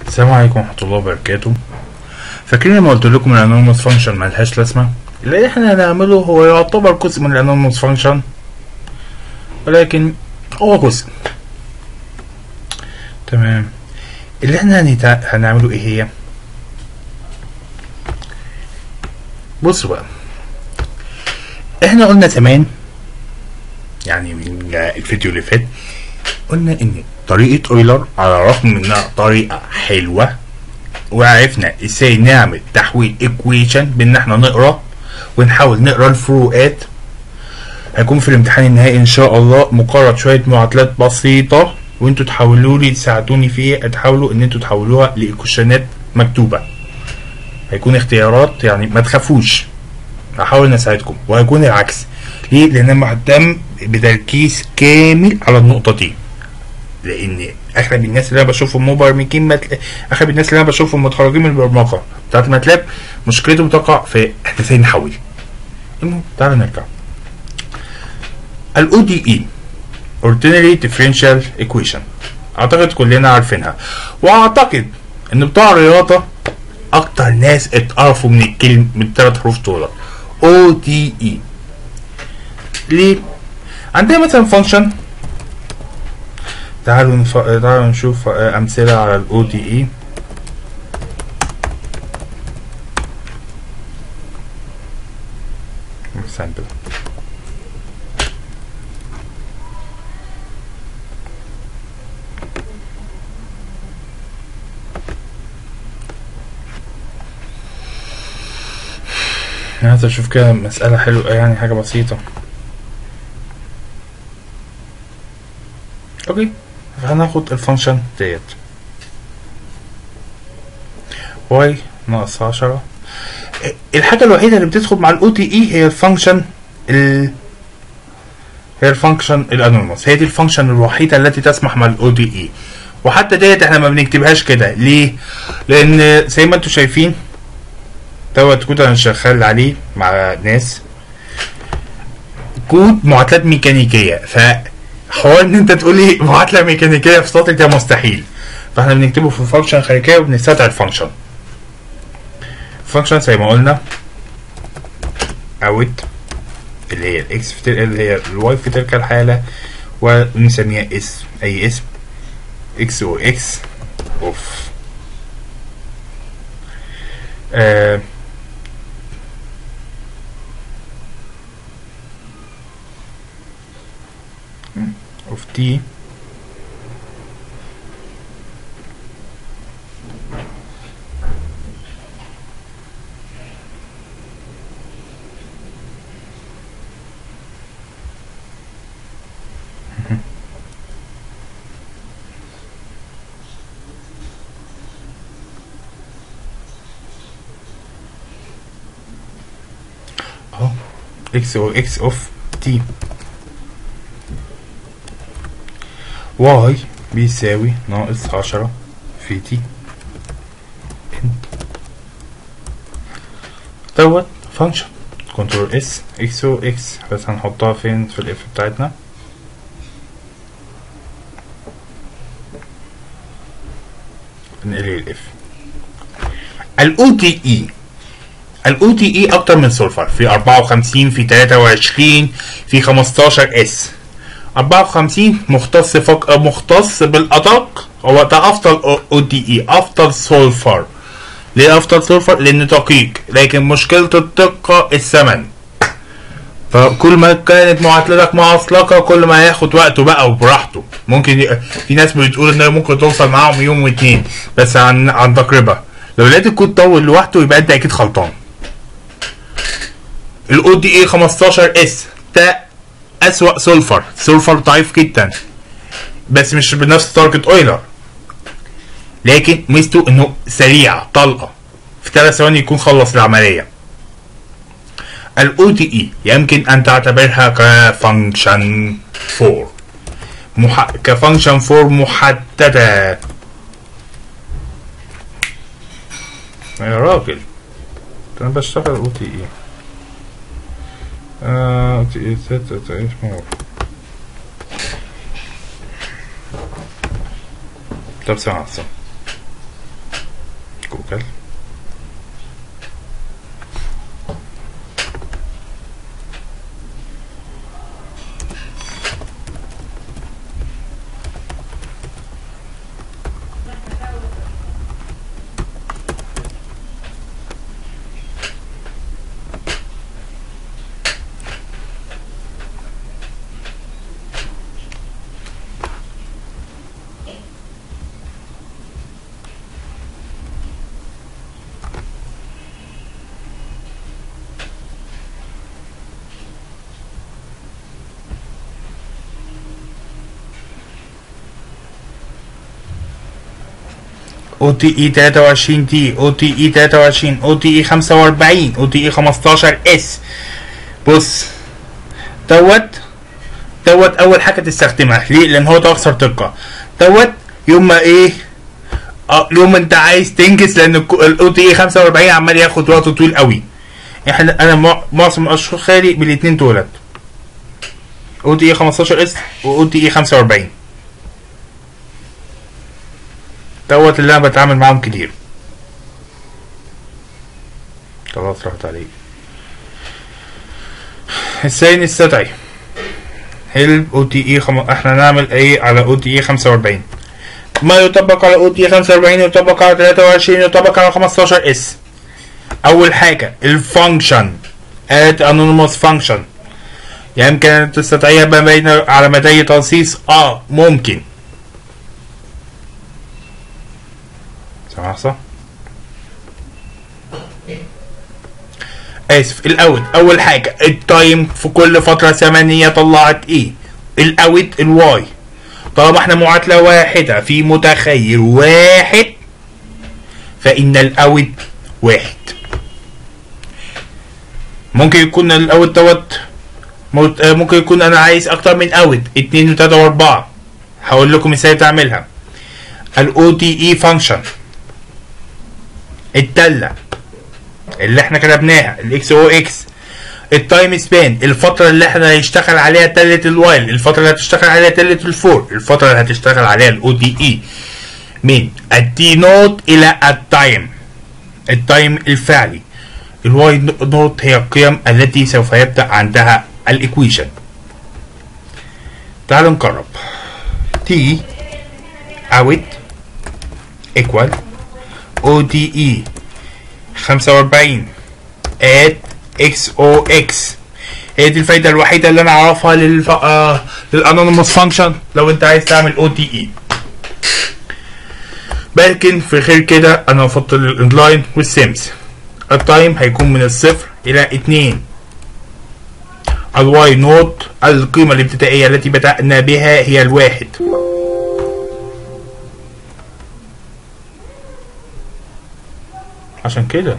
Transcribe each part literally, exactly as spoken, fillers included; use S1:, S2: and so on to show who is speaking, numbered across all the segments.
S1: السلام عليكم ورحمة الله وبركاته. فاكرين لما قلت لكم الانونيموس فانكشن ملهاش لازمة؟ اللي احنا هنعمله هو يعتبر جزء من الانونيموس فانكشن، ولكن هو جزء. تمام. اللي احنا هنتع... هنعمله ايه هي؟ بصوا بقى، احنا قلنا زمان يعني من الفيديو اللي فات قلنا ان طريقة اويلر على الرغم من انها طريقة حلوة وعرفنا ازاي نعمل تحويل ايكويشن بان احنا نقرا ونحاول نقرا الفروقات. هيكون في الامتحان النهائي ان شاء الله مقرر شوية معادلات بسيطة وانتوا تحاولوا لي تساعدوني فيها، تحاولوا ان انتوا تحولوها لايكويشنات مكتوبة. هيكون اختيارات، يعني ما تخافوش، هحاول نساعدكم. وهيكون العكس، ليه؟ لان انا مهتم بتركيز كامل على النقطة دي، لان اغلب الناس اللي انا بشوفهم مبرمجين متل... اغلب الناس اللي انا بشوفهم متخرجين من البرمجه بتاعت ماتلاب مشكلتهم بتقع في احنا ازاي نحول. المهم تعالوا نرجع. الاو دي اي Ordinary Differential Equation اعتقد كلنا عارفينها، واعتقد ان بتوع الرياضه اكتر ناس اتقرفوا من الكلمه من الثلاث حروف دول او دي اي. ليه؟ عندنا مثلا فانكشن، تعالوا نف... تعالوا نشوف امثله على الاو دي اي. سامبل. عايز اشوف كده مساله حلوه، يعني حاجه بسيطه. اوكي، هناخد الفانكشن ديت واي ناقص عشرة. الحاجة الوحيدة اللي بتدخل مع الاو تي اي هي الفانكشن ال هي الفانكشن الانونيموس، هي دي الفانكشن الوحيدة التي تسمح مع الاو تي اي. وحتى ديت احنا ما بنكتبهاش كده، ليه؟ لان زي ما انتم شايفين دوت كود انا شغال عليه مع ناس، كود معادلات ميكانيكية، ف حوار ان انت تقول لي معادله ميكانيكيه في سطر ده مستحيل. فاحنا بنكتبه في فانكشن خارجيه وبنستدعي الفانكشن. فانكشن زي ما قلنا اوت اللي هي الاكس في تل... اللي هي الواي في تلك الحاله، ونسميها اسم، اي اسم، اكس او اكس اوف آه اوف تي اهو اكس او اكس اوف تي واي بيساوي ناقص عشرة في تي دوت فانكشن كنترول اس اكس او اكس. بس هنحطها فين في الاف بتاعتنا؟ نقلي الاف. الاو تي اي الاو تي اي اكتر من سولفر، في اربعة وخمسين، في تلاتة وعشرين، في خمستاشر اس. اربعة وخمسين مختص فق... مختص بالادق، هو ده افضل او دي اي، افضل سولفر. ليه افضل سولفر؟ لان دقيق، لكن مشكلة الدقة الثمن. فكل ما كانت معادلتك معصلقة كل ما هياخد وقته بقى وبراحته. ممكن ي... في ناس بتقول ان ممكن توصل معاهم يوم واتنين، بس عن عن تجربة لو لقيت الكود طول لوحده يبقى انت اكيد غلطان. الاو دي اي خمستاشر اس ده اسوأ سولفر، سولفر ضعيف جدا بس مش بنفس درجة اويلر، لكن ميزته انه سريع، طلقة في ثلاث ثواني يكون خلص العملية. الاو تي اي يمكن ان تعتبرها كفانكشن فور مح... كفانكشن فور محددة. يا راجل انا بشتغل او تي اي اه تي اي ثلاثة ايش مور. طب سمع سمع نشتغل. او تي اي تلاتة وعشرين تي، او تي اي تلاتة وعشرين، او تي اي خمسة واربعين، او تي اي خمستاشر اس. بص دوت دوت اول حاجه تستخدمها ليه؟ لان هو ده اكثر دقه. دوت يوم ما ايه اه يوم انت عايز تنجز، لان الاو تي اي خمسة واربعين عمال ياخد وقت طويل قوي. احنا انا معظم الاشخاص خالي بالاثنين دولت، او تي اي خمستاشر اس و او تي اي خمسة واربعين. دوت اللي انا بتعامل معاهم كتير. خلاص راحت عليك. ازاي نستدعي هيلب او تي اي خم... احنا نعمل ايه على او تي اي خمسة واربعين؟ ما يطبق على او تي اي خمسة واربعين يطبق على تلاتة وعشرين يطبق على خمستاشر اس. اول حاجه الفانكشن اد انونيموس فانكشن، يمكن ان تستدعيها ما بين على مدى تنصيص اه ممكن. سامع صح؟ اسف الاوت. اول حاجه التايم في كل فتره زمنيه طلعت ايه؟ الاوت الواي. طالما احنا معادله واحده في متخيل واحد فان الاوت واحد. ممكن يكون الاوت دوت ممكن يكون انا عايز اكتر من اوت، اتنين وتلاته واربعه. هقول لكم مثال تعملها. الاو تي اي فانكشن التله اللي احنا كتبناها الاكس او اكس، التايم سبان الفتره اللي احنا هنشتغل عليها تله الوايل، الفتره اللي هتشتغل عليها تله الفور، الفتره اللي هتشتغل عليها الاو دي اي من التي نوت الى التايم، التايم الفعلي. الواي نوت هي القيم التي سوف يبدا عندها الايكويشن. تعالوا نقرب. تي اوت ايكوال او تي اي خمسة واربعين ات اكس او اكس. هي دي الفايده الوحيده اللي انا اعرفها للف... آه... للانونيموس فانكشن لو انت عايز تعمل او تي اي. لكن في غير كده انا بفضل الاندلاين والسيمز. التايم هيكون من الصفر الى اتنين. الواي نوت القيمه الابتدائيه التي بدانا بها هي الواحد. عشان كده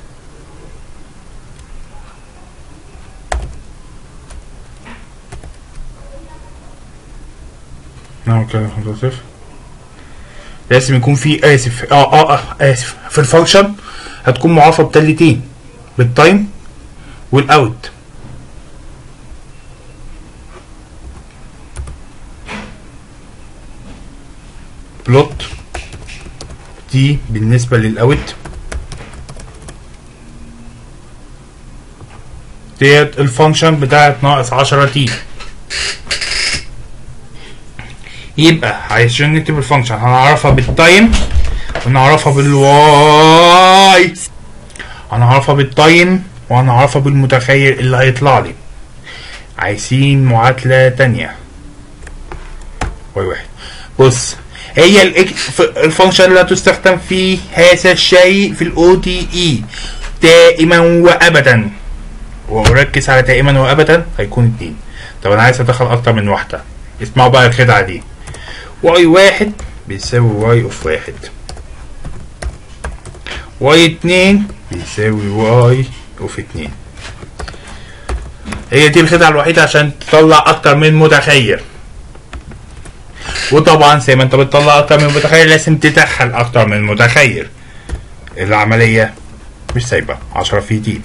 S1: نعم كده خمسة صفر لازم يكون في اسف اه اه اه اسف في الفانكشن هتكون معرفه بتلتين، بالتايم والاوت. بلوت دي بالنسبه للاوت ديت الفانكشن بتاعت ناقص عشرة تي. يبقى عشان نكتب الفانكشن هنعرفها بالتايم ونعرفها بالواي، هنعرفها بالتايم وهنعرفها بالمتخيل اللي هيطلع لي. عايزين معادلة تانية. واي واحد. بص هي الفانكشن لا تستخدم في هذا الشيء في الاو تي اي دائما وابدا، واركز على دائما وابدا هيكون اتنين. طب انا عايز ادخل اكتر من واحده. اسمعوا بقى الخدعه دي. واي واحد بيساوي واي اوف واحد، واي اتنين بيساوي واي اوف اتنين. هي دي الخدعه الوحيده عشان تطلع اكتر من متخيل. وطبعا زي ما انت بتطلع اكتر من متخيل لازم تدخل اكتر من متخيل. العمليه مش سايبه عشرة في دي.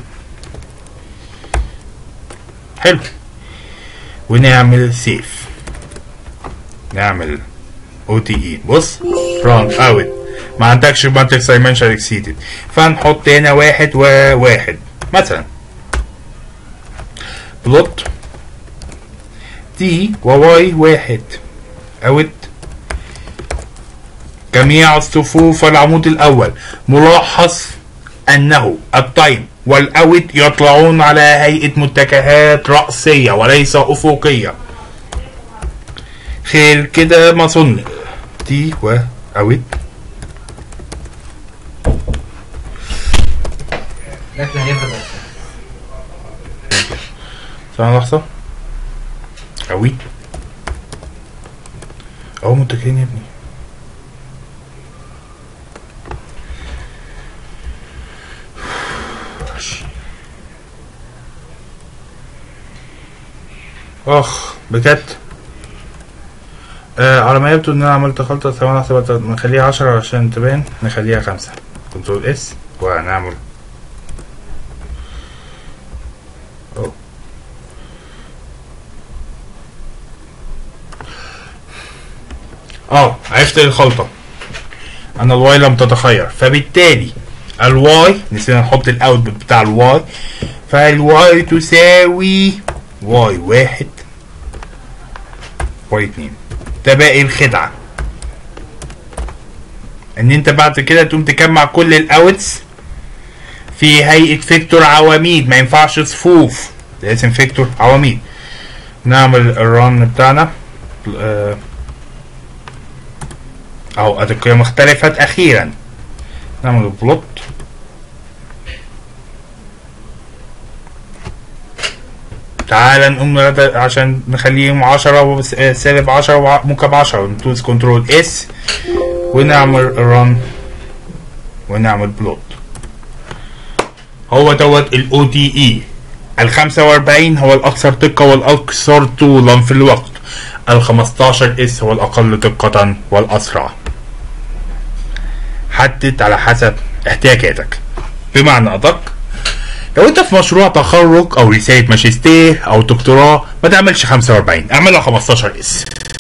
S1: حلو. ونعمل سيف، نعمل او تي اي. بص ران اوت ما عندكش ماتريكس دايمنشن اكسيدد، فنحط هنا واحد وواحد مثلا. بلوت دي وواي واحد اوت جميع الصفوف العمود الاول. ملاحظ انه التايم والاوت يطلعون على هيئة متجهات رأسية وليس افقية. خير كده ما اظن. دي واوت
S2: الاكل هيبرد.
S1: ثانية لحظة. اوي اهو متجهين يا ابني. اخ بجد. آه على ما يبدو ان انا عملت خلطة. ثواني لحظة، نخليها عشرة عشان تبان، نخليها خمسة. كنترول اس وهنعمل أوه. اه عرفت الخلطة. انا الواي لم تتخير، فبالتالي الواي نسينا نحط الاوت بتاع الواي، فالواي تساوي واي واحد واي اتنين. ده باقي الخدعة، ان انت بعد كده تقوم تجمع كل الاوتس في هيئة فيكتور عواميد. ما ينفعش صفوف، لازم فيكتور عواميد. نعمل الران بتاعنا اهو، ادي القيم اختلفت اخيرا. نعمل بلوت تعال نقوم عشان نخليهم عشرة سالب عشرة موجب عشرة. ندوس كنترول اس ونعمل ران ونعمل بلوت. هو دوت الاو دي اي. ال خمسة واربعين هو الاكثر دقة والاكثر طولا في الوقت. ال خمستاشر اس هو الاقل دقة والاسرع. حدد على حسب احتياجاتك. بمعنى ادق، لو انت في مشروع تخرج او رسالة ماجستير او دكتوراه ما تعملش خمسة واربعين، اعملها خمستاشر اس.